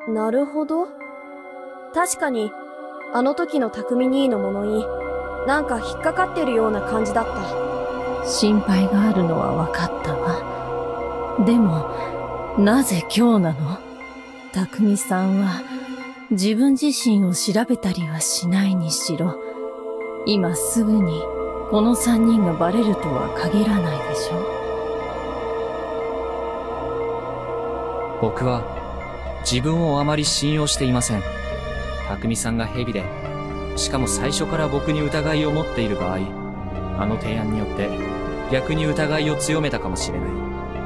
なるほど。確かに、あの時の匠兄の物言い、なんか引っかかってるような感じだった。 心配があるのは分かったわ。でも、なぜ今日なの？匠さんは、自分自身を調べたりはしないにしろ、今すぐに、この3人がバレるとは限らないでしょ。 僕は自分をあまり信用していません。匠さんが蛇で、しかも最初から僕に疑いを持っている場合、あの提案によって逆に疑いを強めたかもしれない。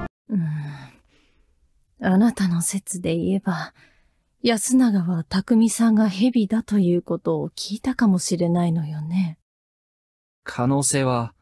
あなたの説で言えば、安永は匠さんが蛇だということを聞いたかもしれないのよね。 可能性は、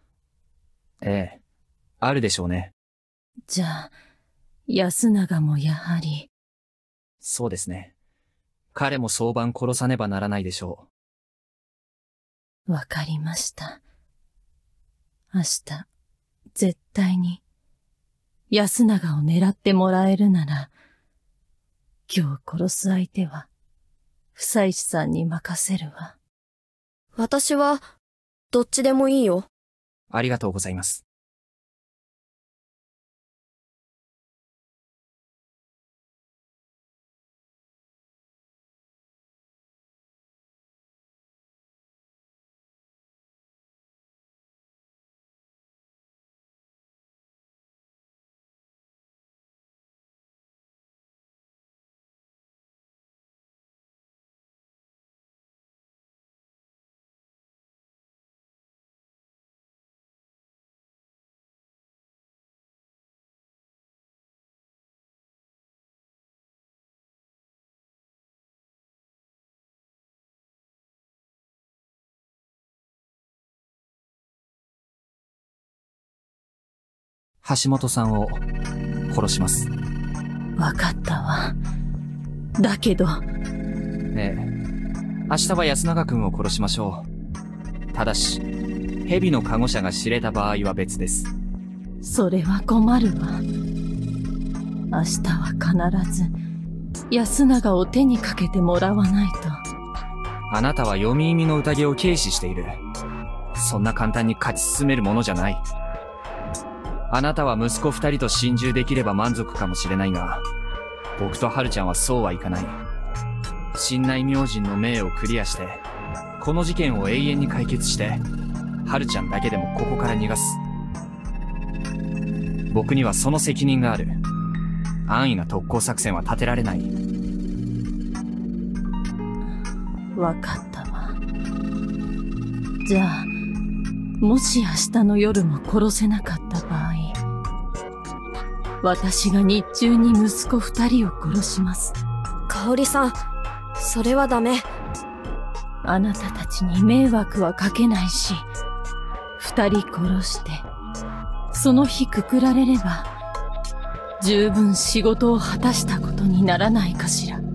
あるでしょうね。 じゃあ、安永もやはり。 そうですね。彼も早晩殺さねばならないでしょう。わかりました。明日、絶対に、安永を狙ってもらえるなら、今日殺す相手は、房石さんに任せるわ。 私は、どっちでもいいよ。 ありがとうございます。橋本さんを殺します。 わかったわ。だけど。 明日は安永くんを殺しましょう。ただし、蛇の加護者が知れた場合は別です。 それは困るわ。明日は必ず、安永を手にかけてもらわないと。 あなたは読み意味の宴を軽視している。そんな簡単に勝ち進めるものじゃない。あなたは息子2人と心中できれば満足かもしれないが、僕と春ちゃんはそうはいかない。神内明神の命をクリアして、この事件を永遠に解決して、春ちゃんだけでもここから逃がす。僕にはその責任がある。安易な特攻作戦は立てられない。 わかったわ。じゃあ、もし明日の夜も殺せなかった場合、私が日中に息子2人を殺します。 香織さん、それはダメ。 あなたたちに迷惑はかけないし、2人殺して、その日くくられれば、十分仕事を果たしたことにならないかしら。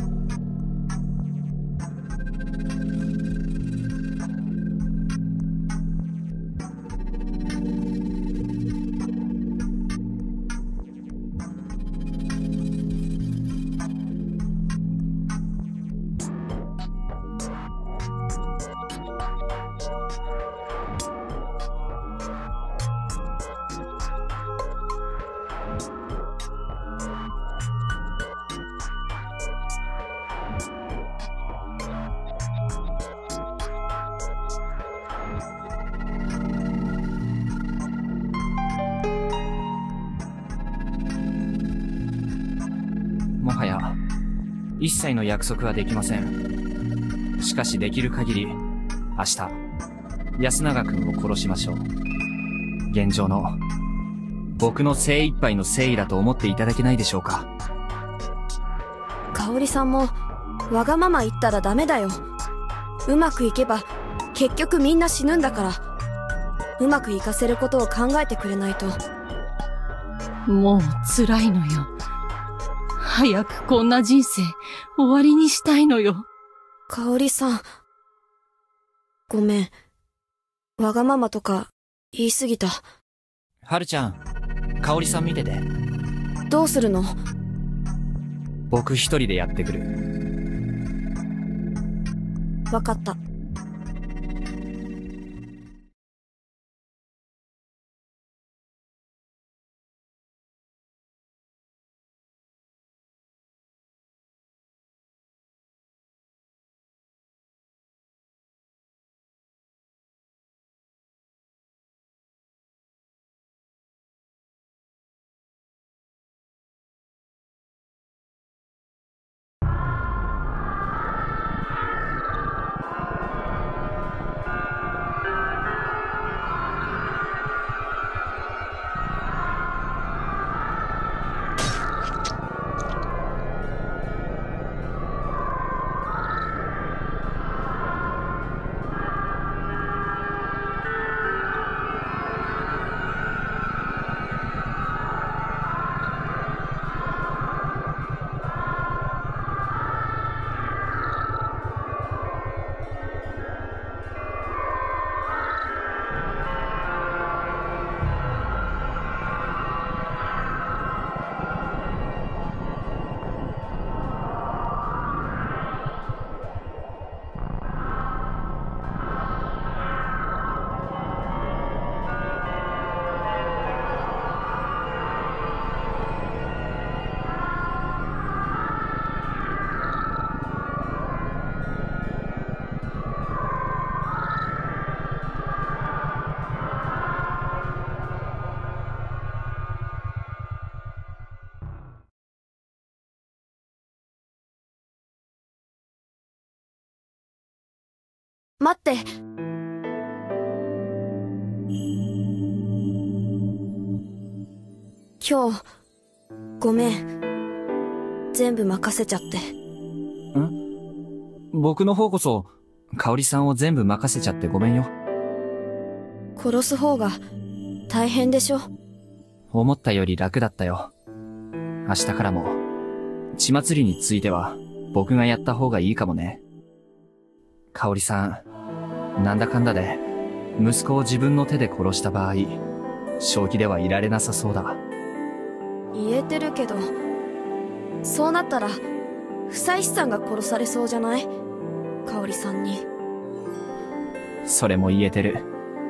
もはや、一切の約束はできません。しかしできる限り、明日、安永くんを殺しましょう。現状の、僕の精一杯の誠意だと思っていただけないでしょうか。 香織さんも、わがまま言ったらダメだよ。うまくいけば、結局みんな死ぬんだから。うまくいかせることを考えてくれないと。 もう辛いのよ。早くこんな人生終わりにしたいのよ。 香織さん。ごめん。わがままとか言い過ぎた。 春ちゃん、香織さん見てて。 どうするの？ 僕一人でやってくる。 わかった。待って。今日、ごめん。全部任せちゃって。 僕の方こそ、香織さんを全部任せちゃってごめんよ。 殺す方が大変でしょ。 思ったより楽だったよ。明日からも、血祭りについては僕がやった方がいいかもね。香織さん、なんだかんだで、息子を自分の手で殺した場合、正気ではいられなさそうだ。 言えてるけど、そうなったら、夫妻資産が殺されそうじゃない？香織さんに。 それも言えてる。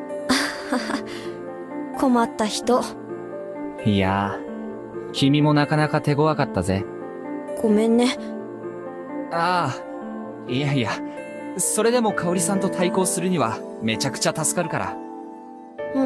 困った人。 いやー、君もなかなか手強かったぜ。 ごめんね。 ああ、いやいや、それでも香織さんと対抗するにはめちゃくちゃ助かるから。 うん。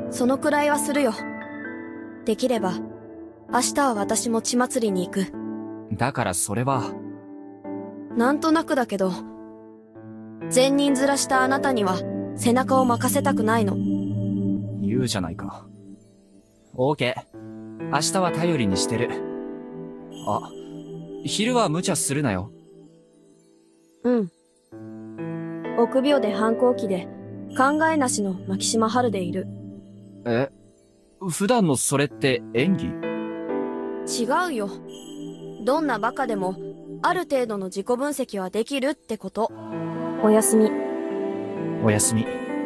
そのくらいはするよ。できれば、明日は私も血祭りに行く。 だからそれは。 なんとなくだけど、善人面したあなたには背中を任せたくないの。 言うじゃないか。オーケー。明日は頼りにしてる。あ、昼は無茶するなよ。 うん。臆病で反抗期で考えなしの牧島春でいる。 え、普段のそれって演技？ 違うよ。どんなバカでもある程度の自己分析はできるってこと。おやすみ。 おやすみ。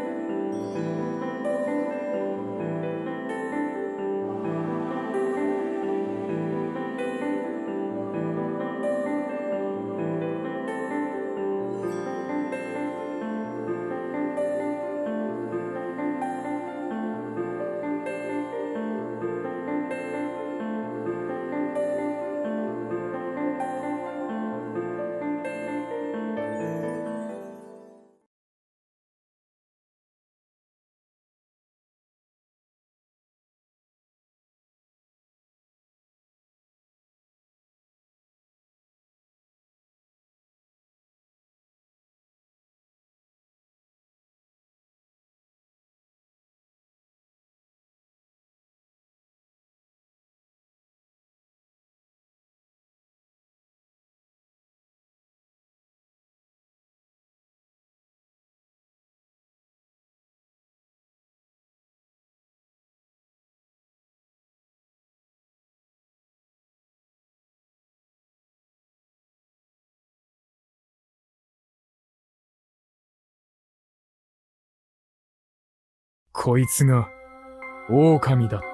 こいつが狼だった。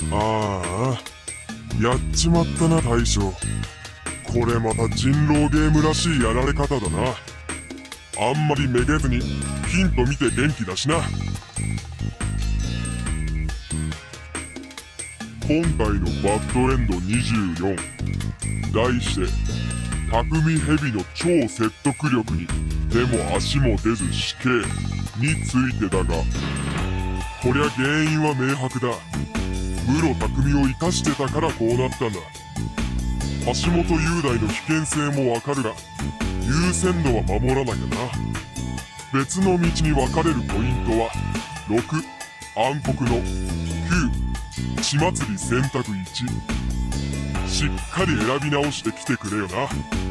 ああ、やっちまったな大将。これまた人狼ゲームらしいやられ方だな。あんまりめげずにヒント見て元気だしな。今回のバッドエンド24、題して匠蛇の超説得力に手も足も出ず死刑についてだが、こりゃ原因は明白だ。室匠を生かしてたからこうなったんだ。橋本雄大の危険性もわかるが、優先度は守らなきゃな。別の道に分かれるポイントは6、暗黒の9、血祭り選択1。しっかり選び直してきてくれよな。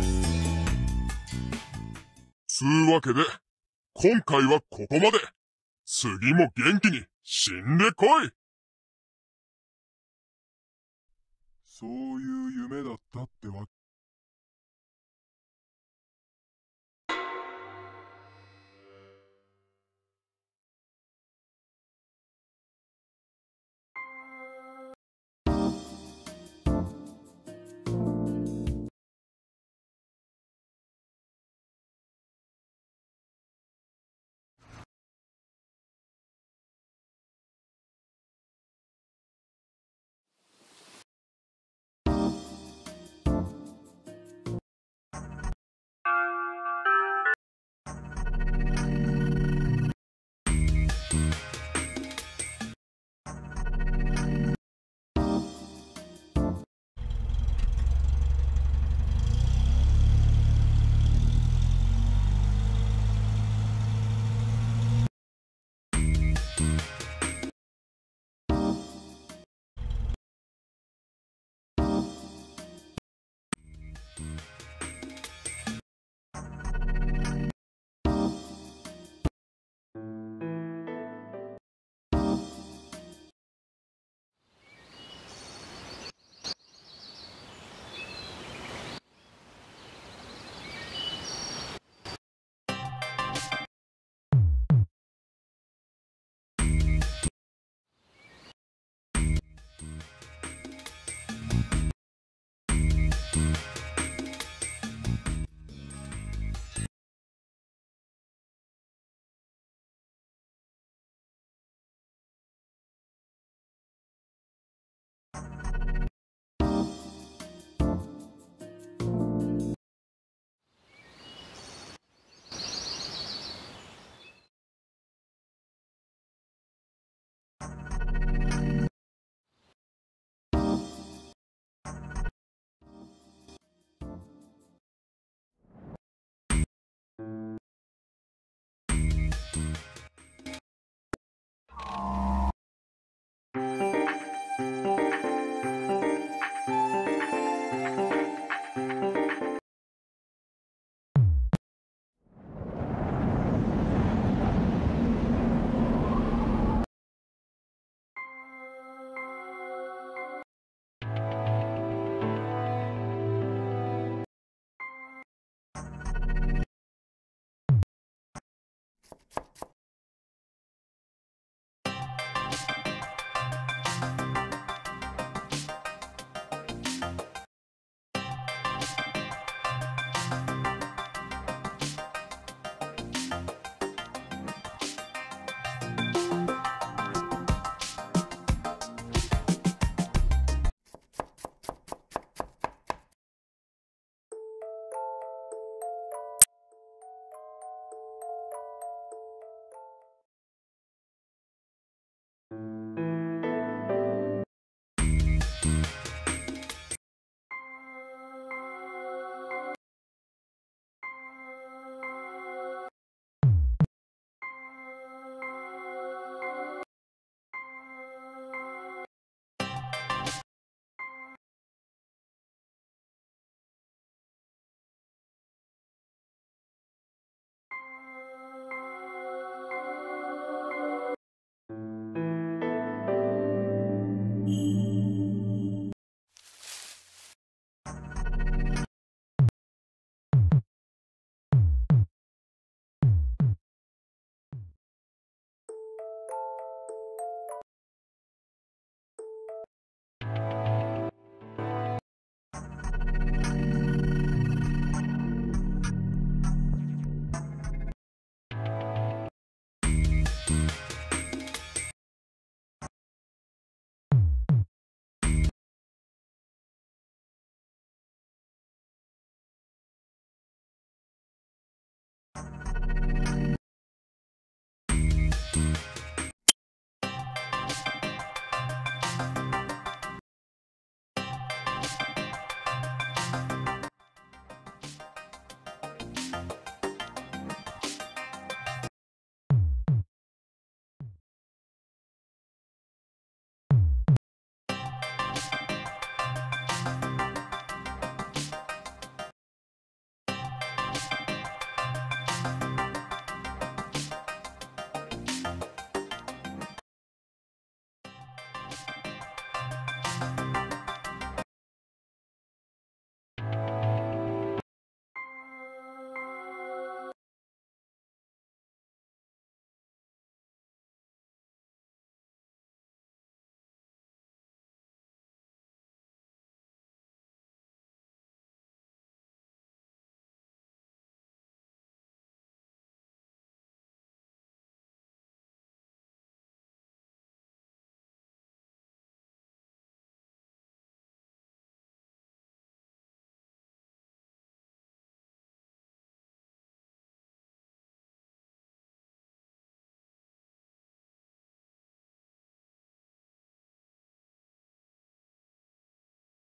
つうわけで今回はここまで。次も元気に死んでこい。そういう夢だったってわけ。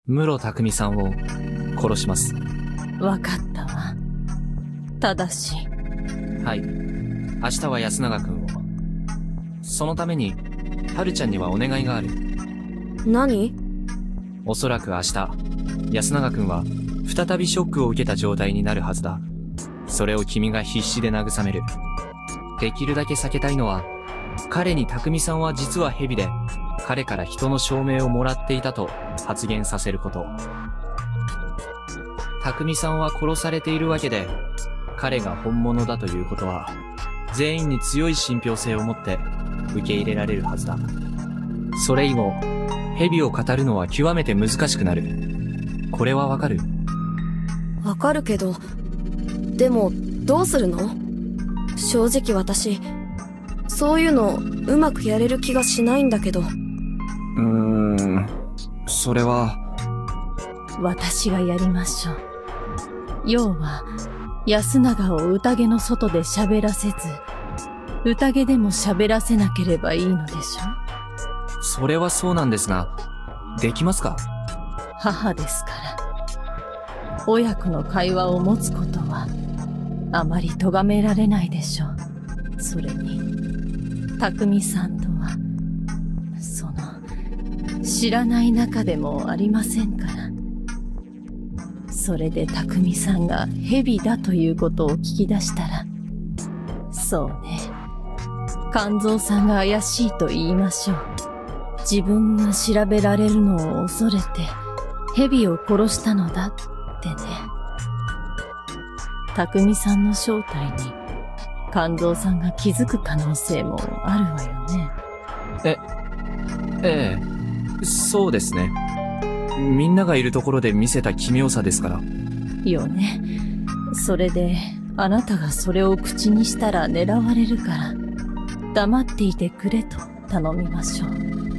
室匠さんを殺します。 わかったわ。ただし。 はい。明日は安永くんを。そのために、春ちゃんにはお願いがある。 何？ おそらく明日、安永くんは、再びショックを受けた状態になるはずだ。それを君が必死で慰める。できるだけ避けたいのは、彼に匠さんは実は蛇で、彼から人の証明をもらっていたと発言させること。匠さんは殺されているわけで、彼が本物だということは、全員に強い信憑性を持って受け入れられるはずだ。それ以後、蛇を語るのは極めて難しくなる。これはわかる？ わかるけど、でもどうするの？正直私、そういうのうまくやれる気がしないんだけど。 それは。 私がやりましょう。要は、安永を宴の外で喋らせず、宴でも喋らせなければいいのでしょ？ それはそうなんですが、できますか？ 母ですから。親子の会話を持つことは、あまり咎められないでしょう。それに、匠さんとは、知らない仲でもありませんから。それで匠さんが蛇だということを聞き出したら、そうね、肝臓さんが怪しいと言いましょう。自分が調べられるのを恐れて、蛇を殺したのだってね。匠さんの正体に、肝臓さんが気づく可能性もあるわよね。 ええ、そうですね。みんながいるところで見せた奇妙さですから。 よね。それで、あなたがそれを口にしたら狙われるから、黙っていてくれと頼みましょう。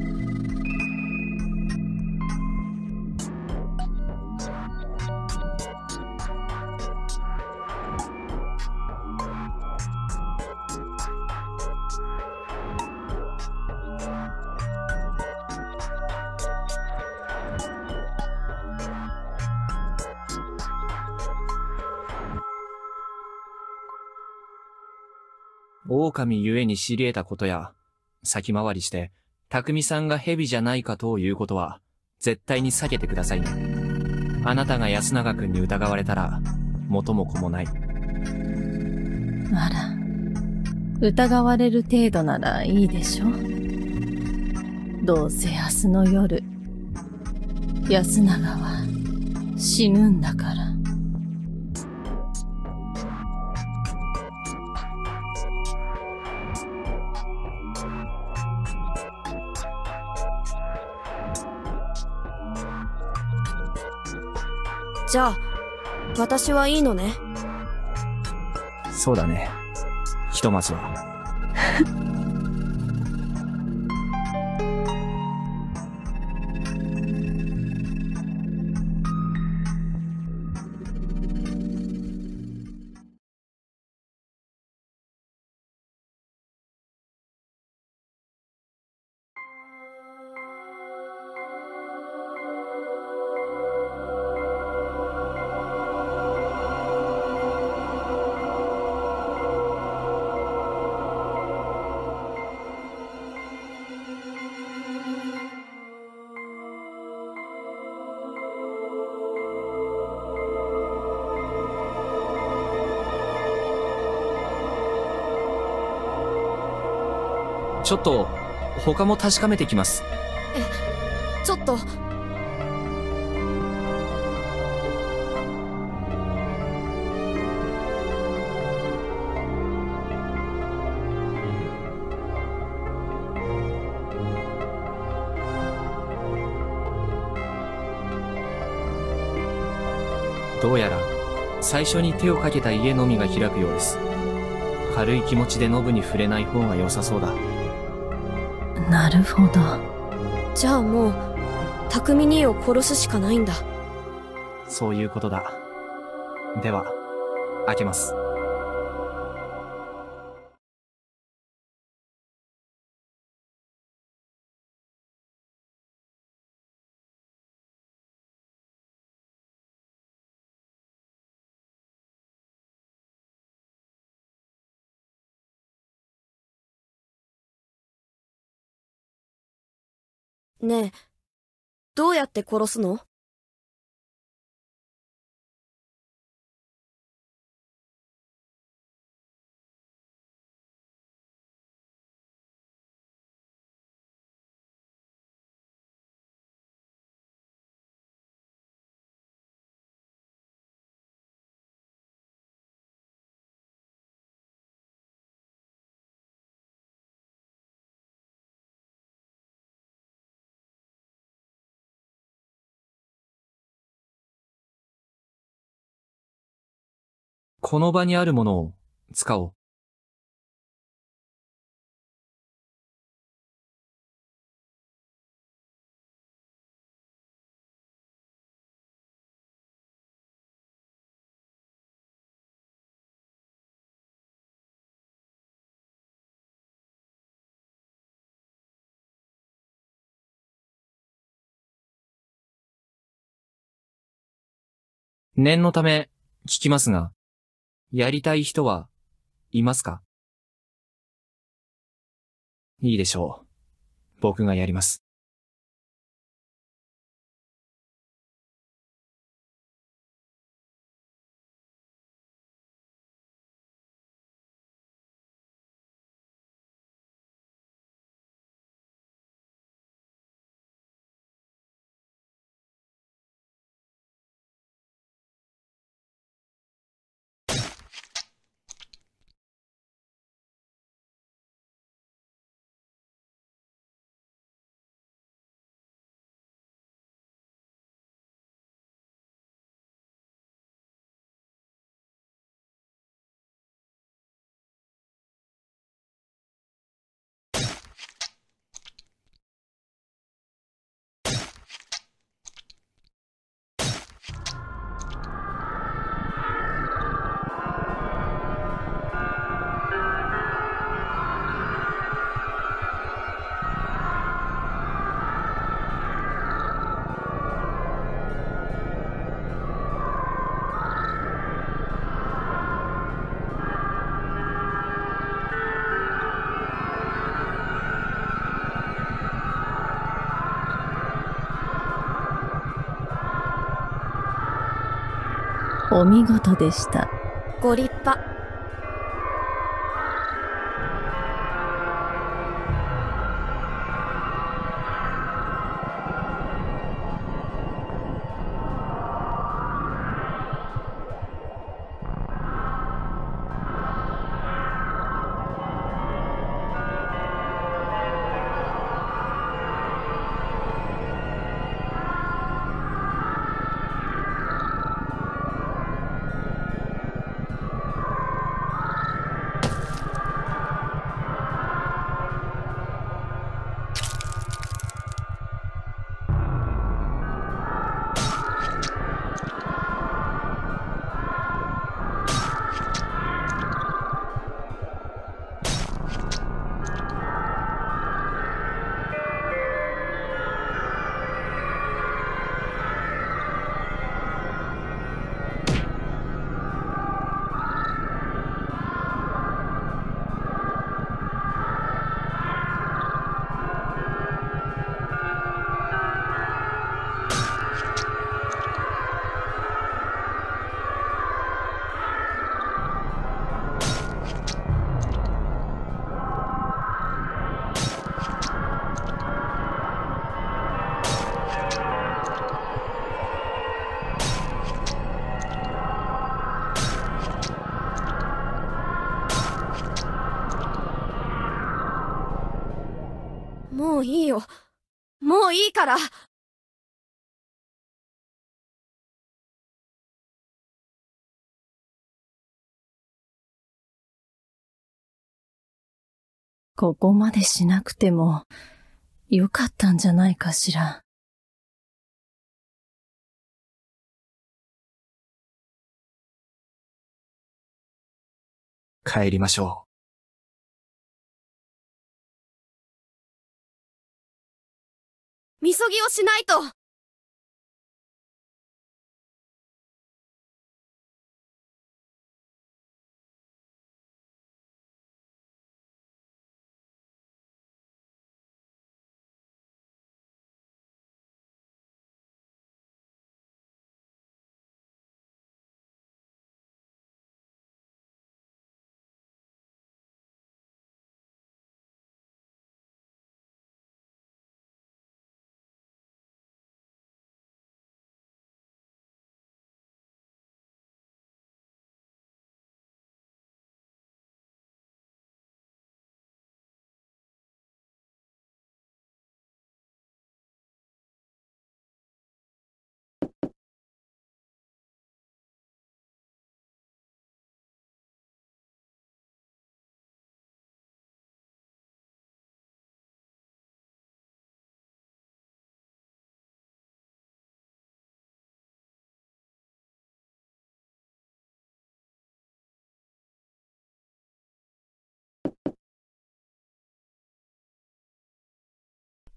狼ゆえに知り得たことや、先回りして、匠さんが蛇じゃないかということは、絶対に避けてくださいね。あなたが安永くんに疑われたら、元も子もない。 あら、疑われる程度ならいいでしょ。どうせ明日の夜、安永は死ぬんだから。 じゃあ、私はいいのね。 そうだね。ひとまずは。ちょっと、他も確かめてきます。 ちょっと。 どうやら、最初に手をかけた家のみが開くようです。軽い気持ちでノブに触れない方が良さそうだ。 なるほど。 じゃあもう、匠兄を殺すしかないんだ。 そういうことだ。では、開けます。 ねえ、どうやって殺すの？ この場にあるものを使おう。念のため聞きますが、やりたい人はいますか？いいでしょう。僕がやります。 お見事でした。 ご立派。もういいよ。もういいから。 ここまでしなくてもよかったんじゃないかしら。 帰りましょう。 みそぎをしないと。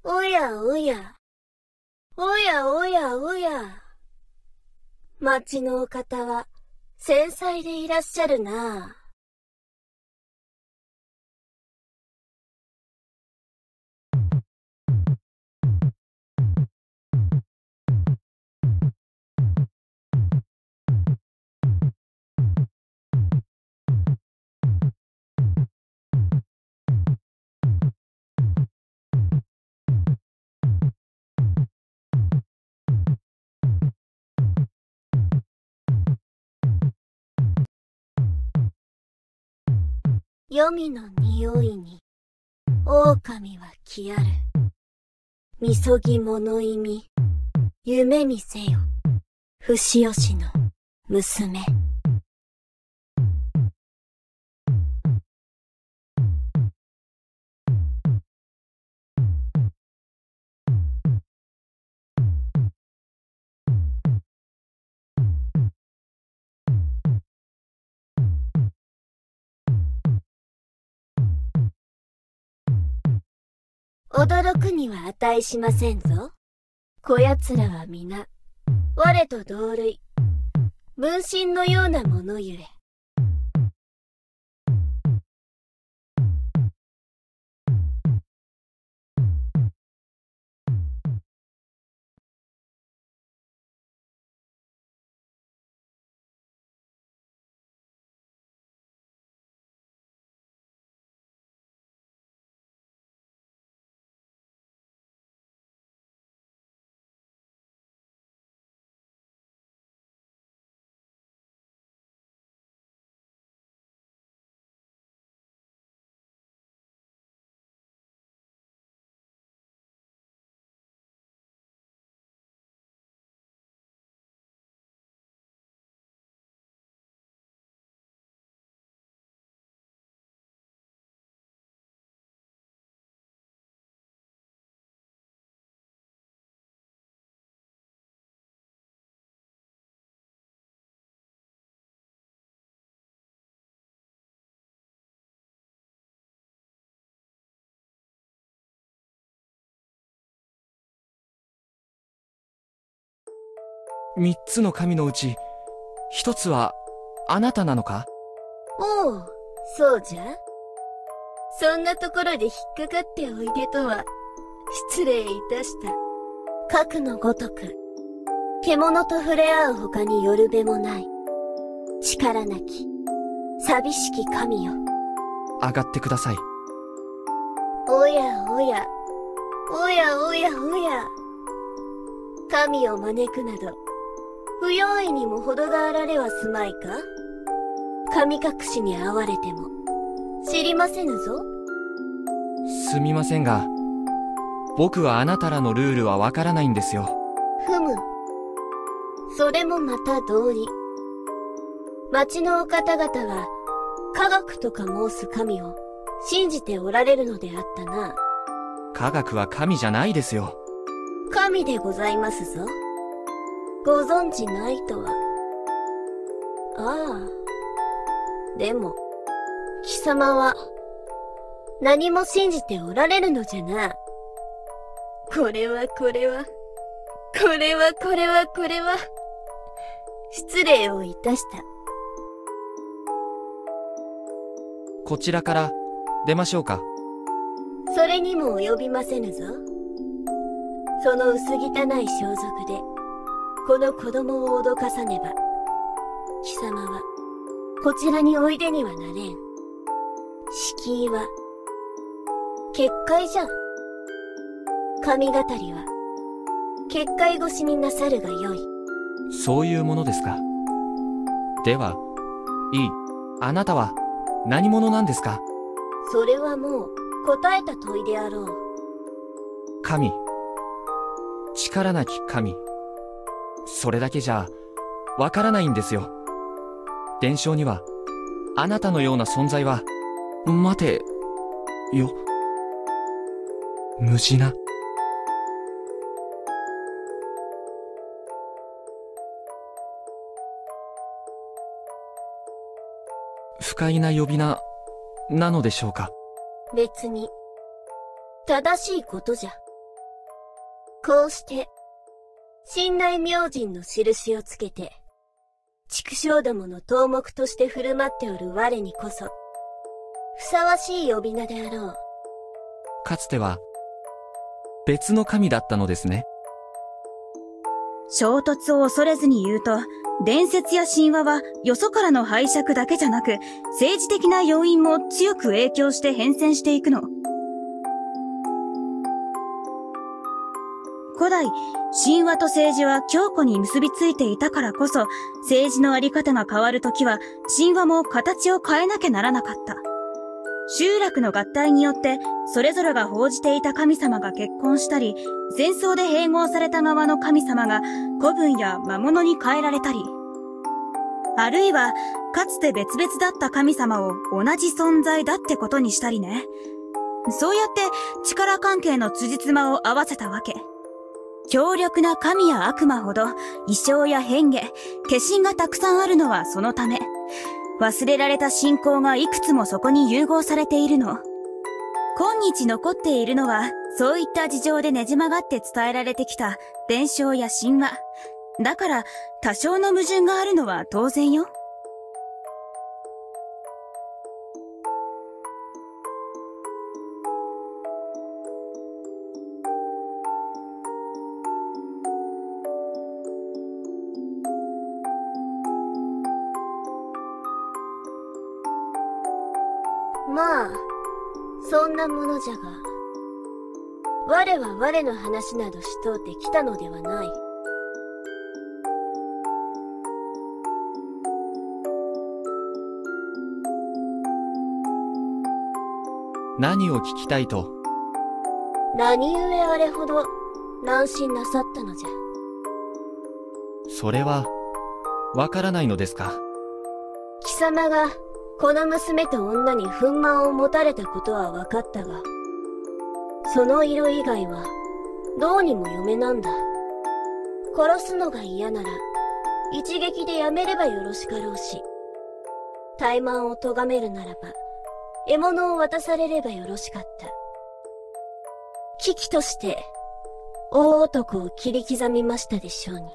おやおや。おやおやおや。町のお方は繊細でいらっしゃるな。黄泉の匂いに狼は来ある。みそぎ物意味、夢見せよ。不死吉の娘。驚くには値しませんぞ。こやつらは皆、我と同類、分身のようなものゆえ。 三つの神のうち、一つはあなたなのか？ おう、そうじゃ。そんなところで引っかかっておいでとは、失礼いたした。かくのごとく、獣と触れ合う他によるべもない。力なき、寂しき神よ。 上がってください。 おやおや、おやおやおや。神を招くなど、不用意にも程があられはすまいか？神隠しに遭われても、知りませぬぞ。 すみませんが、僕はあなたらのルールはわからないんですよ。 ふむ。それもまた道理。町のお方々は、科学とか申す神を信じておられるのであったな。 科学は神じゃないですよ。 神でございますぞ。ご存知ないとは。ああ。でも、貴様は、何も信じておられるのじゃな。これは、失礼をいたした。 こちらから出ましょうか。 それにも及びませぬぞ。その薄汚い装束で、この子供を脅かさねば、貴様は、こちらにおいでにはなれん。敷居は、結界じゃ。神語りは、結界越しになさるがよい。 そういうものですか。では、いい。あなたは何者なんですか？ それはもう、答えた問いであろう。 神。力なき神。それだけじゃ、わからないんですよ。伝承には、あなたのような存在は、待て、よ。無事な。不快な呼び名、なのでしょうか。 別に、正しいことじゃ。 こうして、神内明神の印をつけて、畜生どもの頭目として振る舞っておる我にこそ、ふさわしい呼び名であろう。 かつては、別の神だったのですね。 衝突を恐れずに言うと、伝説や神話はよそからの拝借だけじゃなく、政治的な要因も強く影響して変遷していくの。古代、神話と政治は強固に結びついていたからこそ、政治のあり方が変わるときは、神話も形を変えなきゃならなかった。集落の合体によって、それぞれが奉じていた神様が結婚したり、戦争で併合された側の神様が古文や魔物に変えられたり、あるいは、かつて別々だった神様を同じ存在だってことにしたりね。そうやって力関係の辻褄を合わせたわけ。強力な神や悪魔ほど、異象や変化、化身がたくさんあるのはそのため。忘れられた信仰がいくつもそこに融合されているの。今日残っているのは、そういった事情でねじ曲がって伝えられてきた伝承や神話。だから、多少の矛盾があるのは当然よ。 まあ、そんなものじゃが、我は我の話などしとうてきたのではない。 何を聞きたいと？ 何故あれほど乱心なさったのじゃ。 それは、わからないのですか？ 貴様が、この娘と女に憤懣を持たれたことは分かったが、その色以外はどうにも嫁なんだ。殺すのが嫌なら一撃でやめればよろしかろうし、怠慢を咎めるならば獲物を渡されればよろしかった。危機として大男を切り刻みましたでしょうに。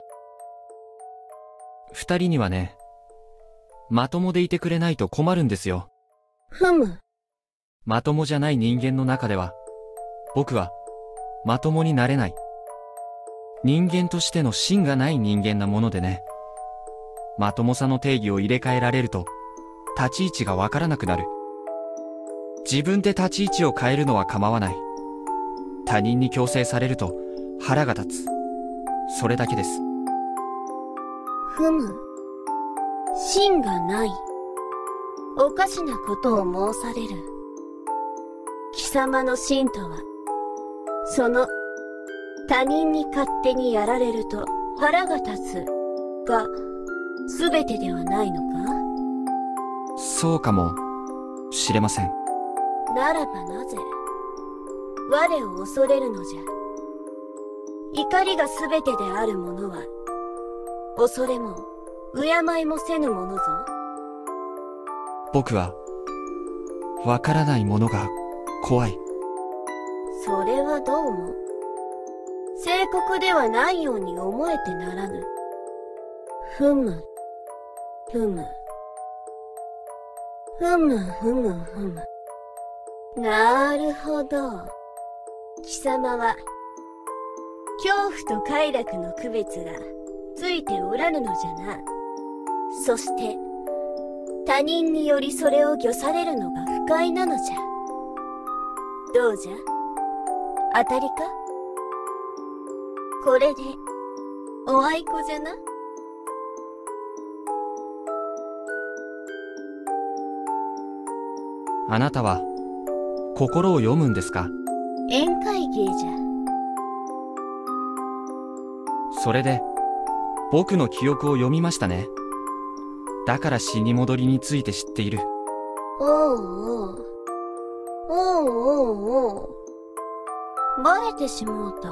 二人にはね、まともでいてくれないと困るんですよ。 ふむ。 まともじゃない人間の中では、僕は、まともになれない。人間としての芯がない人間なものでね。まともさの定義を入れ替えられると、立ち位置がわからなくなる。自分で立ち位置を変えるのは構わない。他人に強制されると、腹が立つ。それだけです。 ふむ。芯がない。おかしなことを申される。貴様の芯とは、その、他人に勝手にやられると腹が立つが、すべてではないのか？ そうかもしれません。 ならばなぜ、我を恐れるのじゃ。怒りがすべてである者は、恐れも、敬いもせぬものぞ。 僕は、わからないものが怖い。 それはどうも、正確ではないように思えてならぬ。ふむ、ふむ。ふむふむふむ。なるほど。貴様は、恐怖と快楽の区別がついておらぬのじゃな。そして、他人によりそれを御されるのが不快なのじゃ。どうじゃ？当たりか？これで、おあいこじゃな？ あなたは、心を読むんですか？ 宴会芸じゃ。 それで、僕の記憶を読みましたね。だから死に戻りについて知っている。 おうおう。おうおうおう。バレてしもうた。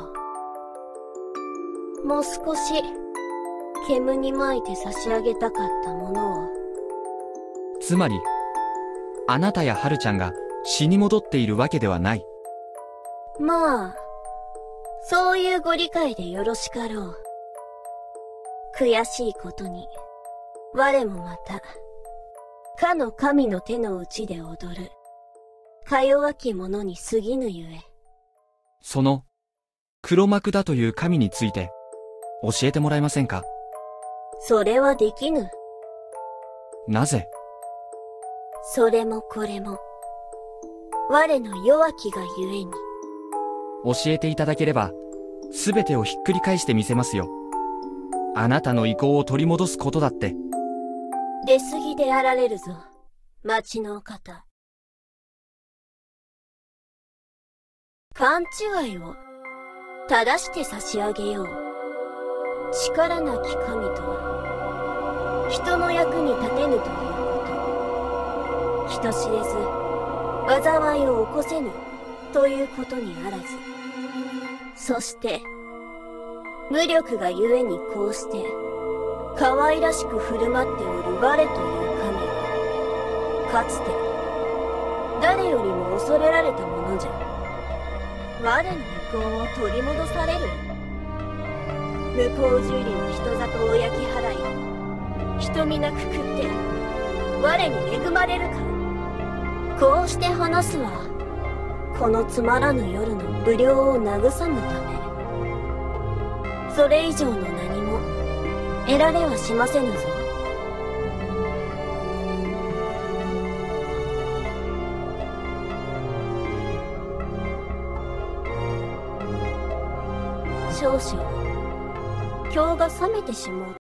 もう少し、煙に巻いて差し上げたかったものを。 つまり、あなたやハルちゃんが死に戻っているわけではない。 まあ、 そういうご理解でよろしかろう。悔しいことに、我もまた、かの神の手の内で踊る、か弱き者に過ぎぬゆえ。 その、黒幕だという神について、教えてもらえませんか？ それはできぬ。 なぜ？ それもこれも、我の弱きがゆえに。 教えていただければ、すべてをひっくり返してみせますよ。あなたの意向を取り戻すことだって。 出過ぎであられるぞ、町のお方。勘違いを正して差し上げよう。力なき神とは、人の役に立てぬということ。人知れず、災いを起こせぬということにあらず。そして、無力がゆえにこうして、可愛らしく振る舞っておる我という神は、かつて、誰よりも恐れられたものじゃ。我の意向を取り戻される。向こう十里の人里を焼き払い、人皆くくって、我に恵まれるか。こうして話すは、このつまらぬ夜の無料を慰むため。それ以上の何も、得られはしませぬぞ。少々、今日が覚めてしもう